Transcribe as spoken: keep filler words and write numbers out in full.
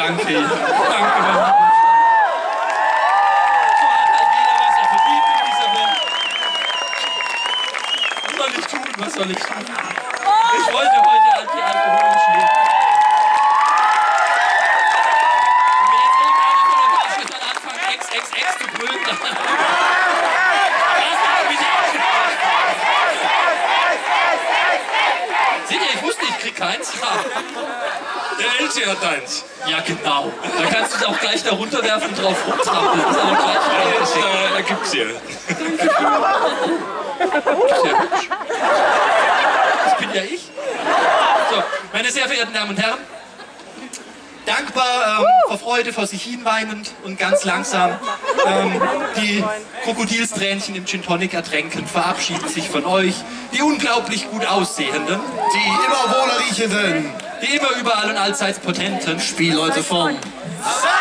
Danke. Danke, Mann. So hat halt jeder, was er verdient in dieser Welt. Was soll ich tun? Was soll ich tun? Ich wollte heute anti-alkoholisch leben. Und wenn jetzt irgendeiner von der Wahlschüchtern anfangen, Ex, Ex, Ex zu brüllen, dann... Seht ihr, ich wusste, ich krieg keins. Ja. Der Elche hat eins. Ja, genau. Da kannst du es auch gleich da runterwerfen und drauf rumtrampeln. Das ist aber gleich wieder. Da, da gibt's hier. Sehr hübsch. Das bin ja ich. So, meine sehr verehrten Damen und Herren, dankbar, ähm, vor Freude vor sich hinweinend und ganz langsam ähm, die Krokodilstränchen im Gin Tonic ertränken, verabschieden sich von euch, die unglaublich gut aussehenden, Die immer wohler riechenden die immer überall und allseits potenten Spielleute von